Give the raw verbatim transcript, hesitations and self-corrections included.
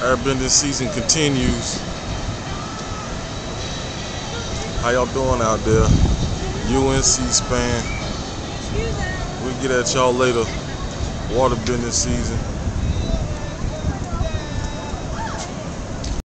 Airbending season continues. How y'all doing out there? U N C span. We'll get at y'all later. Waterbending season.